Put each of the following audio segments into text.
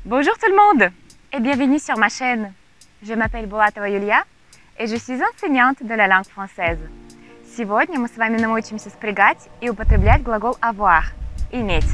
Bonjour tout le monde et bienvenue sur ma chaîne. Je m'appelle Булатова Юлия et je suis enseignante de la langue française. Сегодня мы с вами научимся спрягать и употреблять глагол avoir – иметь.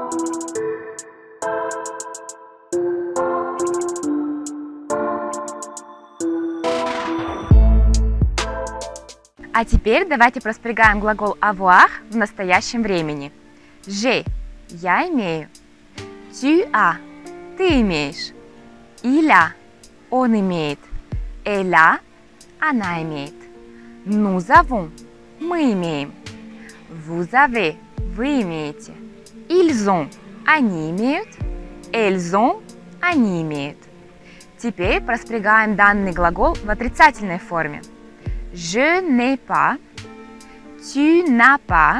А теперь давайте проспрягаем глагол avoir в настоящем времени. J'ai – я имею. Tu as – ты имеешь. Il a – он имеет. Elle a – она имеет. Nous avons – мы имеем. Vous avez – вы имеете. Ils ont – они имеют. Elles ont – они имеют. Теперь проспрягаем данный глагол в отрицательной форме. Je n'ai pas, tu n'as pas,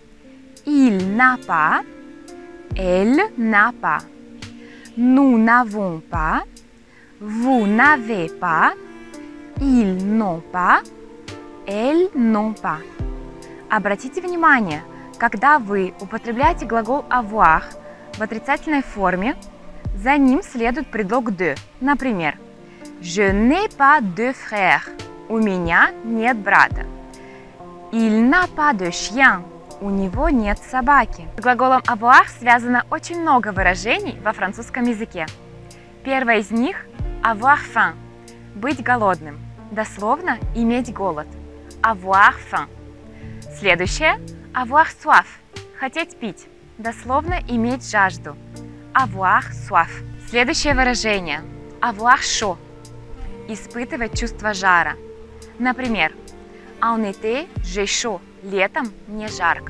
il n'a pas, elle n'a pas. Nous n'avons pas, vous n'avez pas, ils n'ont pas, elles n'ont pas. Обратите внимание, когда вы употребляете глагол avoir в отрицательной форме, за ним следует предлог de. Например, je n'ai pas de frère. У меня нет брата. Il n'a pas de chien. У него нет собаки. С глаголом avoir связано очень много выражений во французском языке. Первое из них – avoir faim – быть голодным. Дословно – иметь голод. Avoir faim. Следующее – avoir soif – хотеть пить. Дословно – иметь жажду. Avoir soif. Следующее выражение – avoir chaud – испытывать чувство жара. Например, en été, j'ai chaud. Летом мне жарко.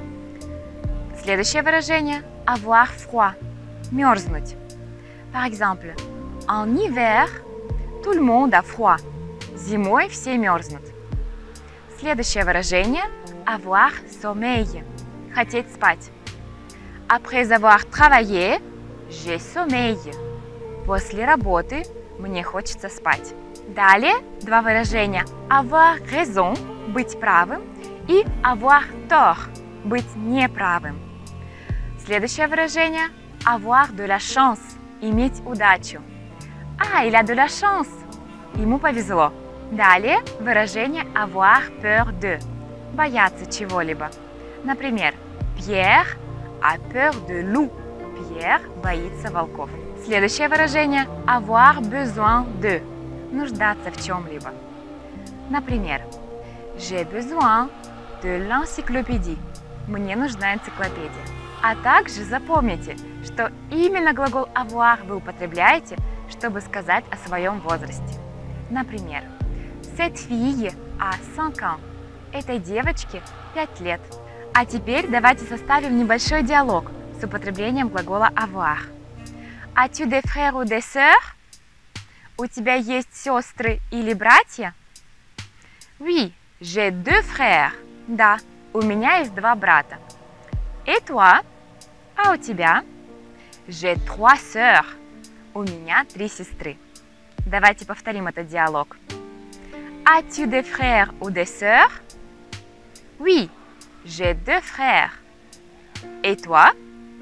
Следующее выражение – avoir froid. Мерзнуть. Par exemple, en hiver, tout le monde a froid. Зимой все мерзнут. Следующее выражение – avoir sommeil. Хотеть спать. Après avoir travaillé, j'ai sommeil. После работы мне хочется спать. Далее два выражения avoir raison – быть правым и avoir tort – быть неправым. Следующее выражение avoir de la chance – иметь удачу. Ah, il a de la chance – ему повезло. Далее выражение avoir peur de – бояться чего-либо. Например, Pierre a peur de loup. Pierre боится волков. Следующее выражение avoir besoin de – нуждаться в чем-либо. Например, j'ai besoin de l'encyclopédie. Мне нужна энциклопедия. А также запомните, что именно глагол avoir вы употребляете, чтобы сказать о своем возрасте. Например, cette fille a 5 ans. Этой девочке 5 лет. А теперь давайте составим небольшой диалог с употреблением глагола avoir. As-tu des frères ou des sœurs? У тебя есть сестры или братья? Oui, j'ai 2 frères. Да, у меня есть 2 брата. Et toi? А у тебя? J'ai 3 sœurs. У меня 3 сестры. Давайте повторим этот диалог. As-tu des frères ou des sœurs? Oui, j'ai 2 frères. Et toi?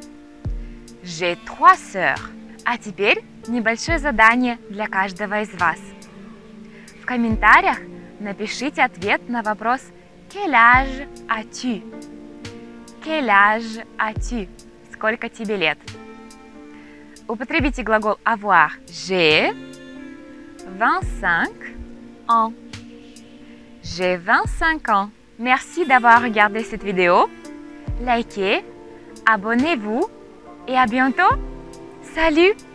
J'ai 3 sœurs. А теперь небольшое задание для каждого из вас. В комментариях напишите ответ на вопрос Quel âge as-tu? Quel âge as-tu? Сколько тебе лет? Употребите глагол avoir. J'ai 25 ans. J'ai 25 ans. Merci d'avoir regardé cette vidéo. Likez, abonnez-vous et à bientôt. Salut!